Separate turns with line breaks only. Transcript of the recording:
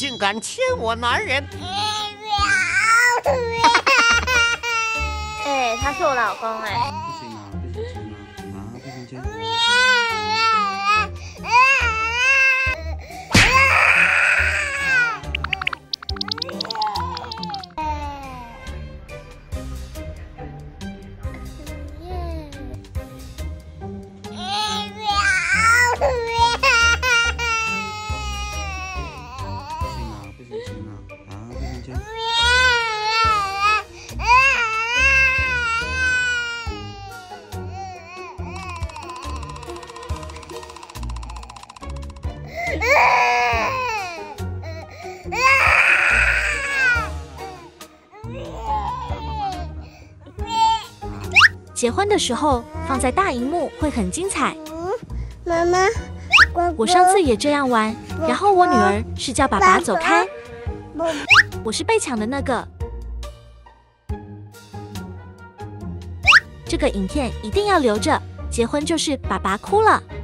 竟敢牵我男人！
哎，他是我老公哎。
不行啊，不行牵啊，不行牵。
结婚的时候放在大荧幕会很精彩。
妈妈，
我上次也这样玩，然后我女儿是叫爸爸走开，我是被抢的那个。这个影片一定要留着，结婚就是爸爸哭了。